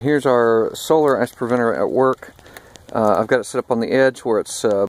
Here's our solar ash preventer at work. I've got it set up on the edge where it's